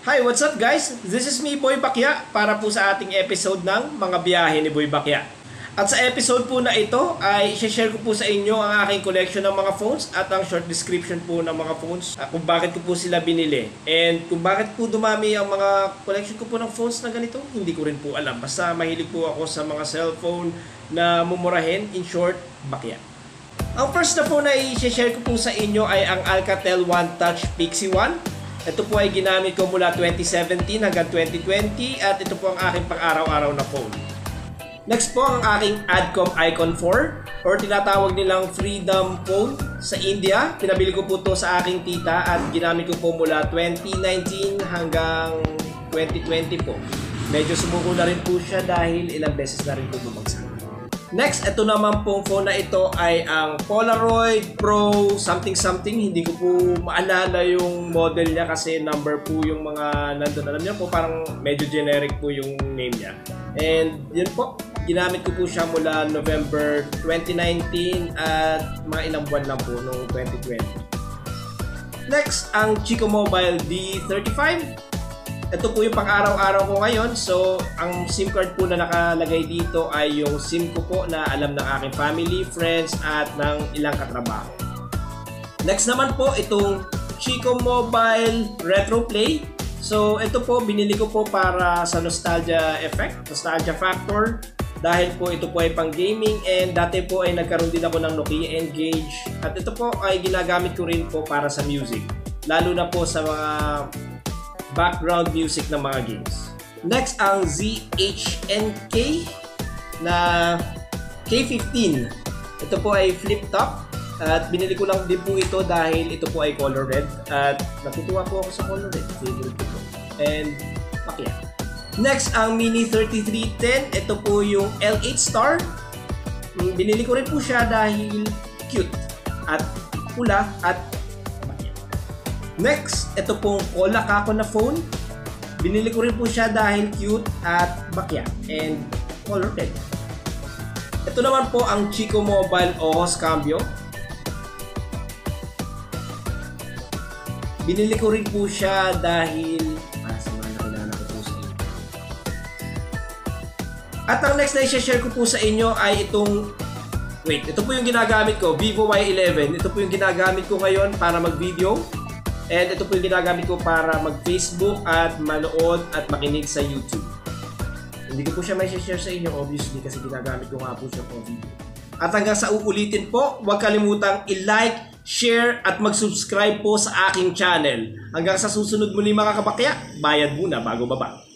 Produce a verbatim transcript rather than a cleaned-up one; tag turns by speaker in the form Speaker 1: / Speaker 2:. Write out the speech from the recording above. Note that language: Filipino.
Speaker 1: Hi, what's up guys? This is me, Boy Bakya, para po sa ating episode ng mga biyahe ni Boy Bakya. At sa episode po na ito ay i-share ko po sa inyo ang aking collection ng mga phones at ang short description po ng mga phones at kung bakit ko po sila binili. And kung bakit po dumami ang mga collection ko po ng phones na ganito, hindi ko rin po alam. Basta mahilig po ako sa mga cellphone na mumurahin, in short, Bakya. Ang first na phone na i-share ko po sa inyo ay ang Alcatel One Touch Pixie One. Ito po ay ginamit ko mula twenty seventeen hanggang twenty twenty at ito po ang aking pang-araw-araw na phone. Next po ang aking Adcom Icon four or tinatawag nilang Freedom Phone sa India. Pinabili ko po ito sa aking tita at ginamit ko po mula twenty nineteen hanggang twenty twenty po. Medyo sumuko na rin po siya dahil ilang beses na rin po bumagsak. Next, ito naman pong phone na ito ay ang Polaroid Pro something something. Hindi ko po maalala yung model niya kasi number po yung mga nandun. Alam niyo po parang medyo generic po yung name niya. And yun po, ginamit ko po siya mula November twenty nineteen at mga ilang buwan lang po noong twenty twenty. Next, ang Chico Mobile D thirty-five. Ito po yung pang-araw-araw ko ngayon. So, ang SIM card po na nakalagay dito ay yung SIM ko po na alam ng aking family, friends, at ng ilang katrabaho. Next naman po, itong Chico Mobile Retro Play. So, ito po, binili ko po para sa nostalgia effect, nostalgia factor. Dahil po ito po ay pang gaming and dati po ay nagkaroon din ako ng Nokia Engage. At ito po ay ginagamit ko rin po para sa music. Lalo na po sa mga background music ng mga games. Next, ang Z H N K na K fifteen. Ito po ay flip top at binili ko lang din po ito dahil ito po ay color red at natutuwa po ako sa color red. Favorite ko po. And Bakya. Next, ang Mini thirty-three ten. Ito po yung L eight Star. Binili ko rin po siya dahil cute at pula at next, ito pong Cola Kako na phone. Binili ko rin po siya dahil cute at Bakya and color red. Ito naman po ang Chico Mobile Ojos Cambio. Binili ko rin po siya dahil para sa mga nakilala ko po sa inyo. At ang next na i-share ko po sa inyo ay itong wait, ito po yung ginagamit ko, Vivo Y eleven. Ito po yung ginagamit ko ngayon para mag-video. And ito po yung ginagamit ko para mag-Facebook at manood at makinig sa YouTube. Hindi ko po siya may share sa inyo obviously kasi ginagamit ko nga po siya for video. At hanggang sa uulitin po, huwag kalimutang i-like, share at mag-subscribe po sa aking channel. Hanggang sa susunod muli mga kabakya, bayad muna bago baba.